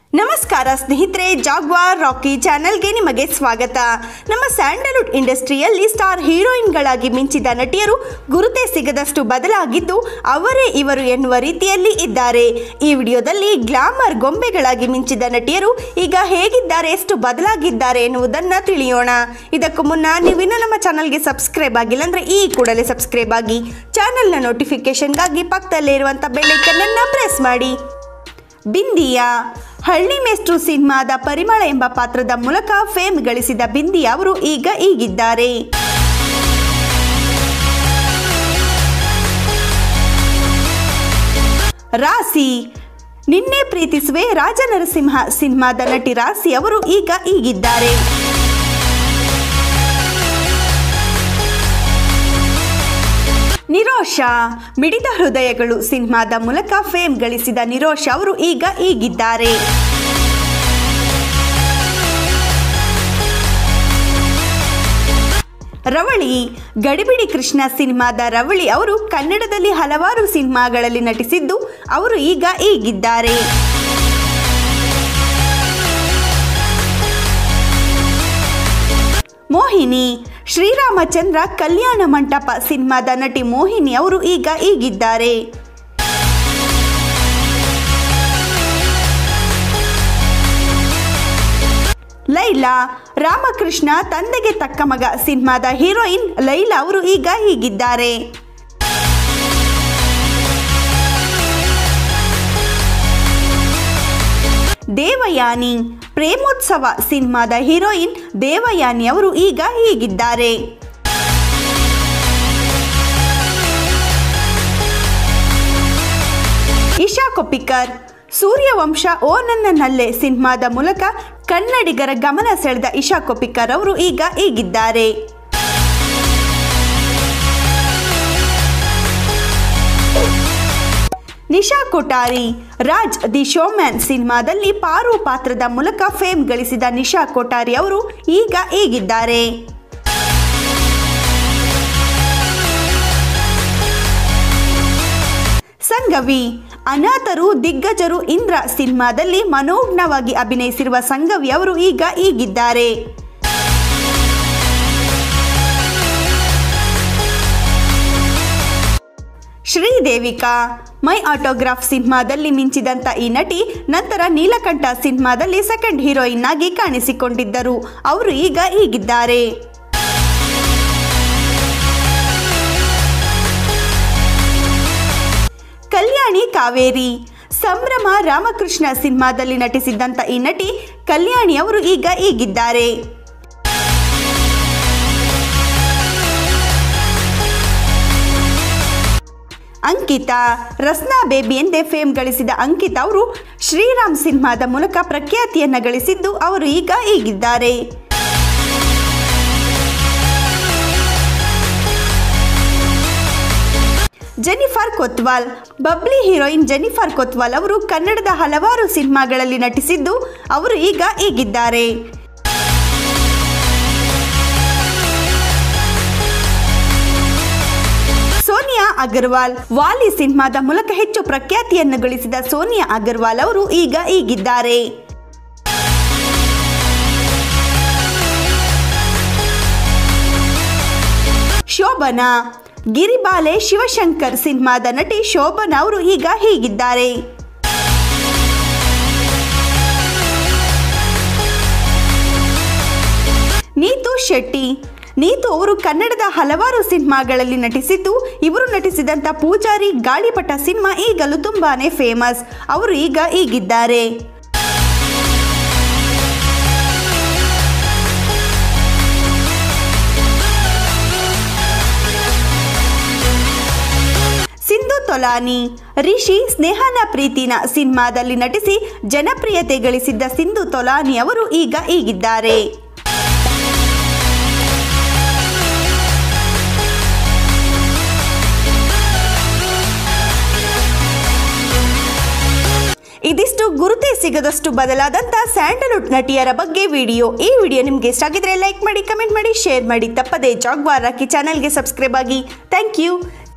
ನಮಸ್ಕಾರ ಸ್ನೇಹಿತರೆ, ಜಾಗ್ವಾರ್ ರಾಕಿ ಚಾನೆಲ್ಗೆ ನಿಮಗೆ ಸ್ವಾಗತ. ನಮ್ಮ ಸ್ಯಾಂಡಲ್ವುಡ್ ಇಂಡಸ್ಟ್ರಿಯಲ್ಲಿ ಸ್ಟಾರ್ ಹೀರೋಯಿನ್ಗಳಾಗಿ ಮಿಂಚಿದ ನಟಿಯರು ಗುರುತೇ ಸಿಗದಷ್ಟು ಬದಲಾಗಿದ್ದು ಅವರೇ ಇವರು ಎನ್ನುವ ರೀತಿಯಲ್ಲಿ ಇದ್ದಾರೆ. ಈ ವಿಡಿಯೋದಲ್ಲಿ ಗ್ಲಾಮರ್ ಗೊಂಬೆಗಳಾಗಿ ಮಿಂಚಿದ ನಟಿಯರು ಈಗ ಹೇಗಿದ್ದಾರೆ, ಎಷ್ಟು ಬದಲಾಗಿದ್ದಾರೆ ಎನ್ನುವುದನ್ನು ತಿಳಿಯೋಣ. ಇದಕ್ಕೂ ಮುನ್ನ ನೀವಿನ್ನೂ ನಮ್ಮ ಚಾನಲ್ಗೆ ಸಬ್ಸ್ಕ್ರೈಬ್ ಆಗಿಲ್ಲ ಅಂದರೆ ಈ ಕೂಡಲೇ ಸಬ್ಸ್ಕ್ರೈಬ್ ಆಗಿ, ಚಾನಲ್ನ ನೋಟಿಫಿಕೇಶನ್ಗಾಗಿ ಪಕ್ಕದಲ್ಲೇ ಇರುವಂಥ ಬೆಲ್ ಐಕನ್ ಅನ್ನು ಪ್ರೆಸ್ ಮಾಡಿ. ಬಿಂದಿಯಾ ಹಳ್ಳಿ ಮೇಸ್ಟ್ರು ಸಿನಿಮಾದ ಪರಿಮಳ ಎಂಬ ಪಾತ್ರದ ಮೂಲಕ ಫೇಮ್ ಗಳಿಸಿದ ಬಿಂದಿಯಾ ಅವರು ಈಗ ಹೀಗಿದ್ದಾರೆ. ರಾಶಿ ನಿನ್ನೆ ಪ್ರೀತಿಸುವೆ ರಾಜನರಸಿಂಹ ಸಿನಿಮಾದ ನಟಿ ರಾಶಿ ಅವರು ಈಗ ಹೀಗಿದ್ದಾರೆ. ನಿರೋಷಾ ಮಿಡಿದ ಹೃದಯಗಳು ಸಿನಿಮಾದ ಮೂಲಕ ಫೇಮ್ ಗಳಿಸಿದ ನಿರೋಷಾ ಅವರು ಈಗ ಹೀಗಿದ್ದಾರೆ. ರವಳಿ ಗಡಿಬಿಡಿ ಕೃಷ್ಣ ಸಿನಿಮಾದ ರವಳಿ ಅವರು ಕನ್ನಡದಲ್ಲಿ ಹಲವಾರು ಸಿನಿಮಾಗಳಲ್ಲಿ ನಟಿಸಿದ್ದು ಅವರು ಈಗ ಹೀಗಿದ್ದಾರೆ. ಮೋಹಿನಿ ಶ್ರೀರಾಮಚಂದ್ರ ಕಲ್ಯಾಣ ಮಂಟಪ ಸಿನಿಮಾದ ನಟಿ ಮೋಹಿನಿ ಅವರು ಈಗ ಹೀಗಿದ್ದಾರೆ. ಲೈಲಾ ರಾಮಕೃಷ್ಣ ತಂದೆಗೆ ತಕ್ಕ ಮಗ ಸಿನಿಮಾದ ಹೀರೋಯಿನ್ ಲೈಲಾ ಅವರು ಈಗ ಹೀಗಿದ್ದಾರೆ. ದೇವಯಾನಿ ಪ್ರೇಮೋತ್ಸವ ಸಿನಿಮಾದ ಹೀರೋಯಿನ್ ದೇವಯಾನಿ ಅವರು ಈಗ ಹೀಗಿದ್ದಾರೆ. ಇಶಾ ಕೊಪ್ಪಿಕರ್ ಸೂರ್ಯವಂಶ ಓ ನನ್ನ ನಲ್ಲೆ ಸಿನಿಮಾದ ಮೂಲಕ ಕನ್ನಡಿಗರ ಗಮನ ಸೆಳೆದ ಇಶಾ ಕೊಪ್ಪಿಕರ್ ಅವರು ಈಗ ಹೀಗಿದ್ದಾರೆ. ನಿಶಾ ಕೊಠಾರಿ ರಾಜ್ ದಿ ಶೋಮ್ಯಾನ್ ಸಿನಿಮಾದಲ್ಲಿ ಪಾರು ಪಾತ್ರದ ಮೂಲಕ ಫೇಮ್ ಗಳಿಸಿದ ನಿಶಾ ಕೊಠಾರಿ ಅವರು ಈಗ ಹೀಗಿದ್ದಾರೆ. ಸಂಗವಿ ಅನಾಥರು ದಿಗ್ಗಜರು ಇಂದ್ರ ಸಿನಿಮಾದಲ್ಲಿ ಮನೋಜ್ಞವಾಗಿ ಅಭಿನಯಿಸಿರುವ ಸಂಗವಿ ಅವರು ಈಗ ಹೀಗಿದ್ದಾರೆ. ಶ್ರೀದೇವಿಕಾ ಮೈ ಆಟೋಗ್ರಾಫ್ ಸಿನಿಮಾದಲ್ಲಿ ಮಿಂಚಿದಂತ ಈ ನಟಿ ನಂತರ ನೀಲಕಂಠ ಸಿನಿಮಾದಲ್ಲಿ ಸೆಕೆಂಡ್ ಹೀರೋಯಿನ್ ಆಗಿ ಕಾಣಿಸಿಕೊಂಡಿದ್ದರು. ಅವರು ಈಗ ಹೀಗಿದ್ದಾರೆ. ಕಲ್ಯಾಣಿ ಕಾವೇರಿ ಸಂಭ್ರಮ ರಾಮಕೃಷ್ಣ ಸಿನಿಮಾದಲ್ಲಿ ನಟಿಸಿದ್ದಂತ ಈ ನಟಿ ಕಲ್ಯಾಣಿ ಅವರು ಈಗ ಹೀಗಿದ್ದಾರೆ. ಅಂಕಿತಾ ರಸ್ನಾ ಬೇಬಿ ಎಂದೇ ಫೇಮ್ ಗಳಿಸಿದ ಅಂಕಿತಾ ಅವರು ಶ್ರೀರಾಮ್ ಸಿನಿಮಾದ ಮೂಲಕ ಪ್ರಖ್ಯಾತಿಯನ್ನು ಗಳಿಸಿದ್ದು ಅವರು ಈಗ ಹೀಗಿದ್ದಾರೆ. Jennifer Kotwal bubbly heroine Jennifer Kotwal ಅವರು ಕನ್ನಡದ ಹಲವಾರು ಸಿನಿಮಾಗಳಲ್ಲಿ ನಟಿಸಿದ್ದು ಅವರು ಈಗ ಹೀಗಿದ್ದಾರೆ. ಸೋನಿಯಾ ಅಗರ್ವಾಲ್ ವಾಲಿ ಸಿನಿಮಾದ ಮೂಲಕ ಹೆಚ್ಚು ಪ್ರಖ್ಯಾತಿಯನ್ನು ಗಳಿಸಿದ ಸೋನಿಯಾ ಅಗರ್ವಾಲ್ ಅವರು ಈಗ ಹೀಗಿದ್ದಾರೆ. ಶೋಭನಾ ಗಿರಿಬಾಲೆ ಶಿವಶಂಕರ್ ಸಿನಿಮಾದ ನಟಿ ಶೋಭನಾ ಅವರು ಈಗ ಹೀಗಿದ್ದಾರೆ. ನೀತು ಶೆಟ್ಟಿ ನೀತು ಅವರು ಕನ್ನಡದ ಹಲವಾರು ಸಿನಿಮಾಗಳಲ್ಲಿ ನಟಿಸಿದ್ದು ಇವರು ನಟಿಸಿದಂಥ ಪೂಜಾರಿ ಗಾಳಿಪಟ ಸಿನಿಮಾ ಈಗಲೂ ತುಂಬಾನೇ ಫೇಮಸ್. ಅವರು ಈಗ ಹೀಗಿದ್ದಾರೆ. ಸಿಂಧು ತೊಲಾನಿ ರಿಷಿ ಸ್ನೇಹನ ಪ್ರೀತಿನ ಸಿನಿಮಾದಲ್ಲಿ ನಟಿಸಿ ಜನಪ್ರಿಯತೆ ಗಳಿಸಿದ್ದ ಸಿಂಧು ತೊಲಾನಿ ಅವರು ಈಗ ಹೀಗಿದ್ದಾರೆ. ಇದಿಷ್ಟು ಗುರುತೇ ಸಿಗದಷ್ಟು ಬದಲಾದಂಥ ಸ್ಯಾಂಡಲ್ವುಡ್ ನಟಿಯರ ಬಗ್ಗೆ ವಿಡಿಯೋ. ಈ ವಿಡಿಯೋ ನಿಮಗೆ ಇಷ್ಟ ಆಗಿದ್ರೆ ಲೈಕ್ ಮಾಡಿ, ಕಮೆಂಟ್ ಮಾಡಿ, ಶೇರ್ ಮಾಡಿ. ತಪ್ಪದೇ ಜಾಗ್ವಾರ್ ರಾಕಿ ಚಾನೆಲ್ಗೆ ಸಬ್ಸ್ಕ್ರೈಬ್ ಆಗಿ. Thank you.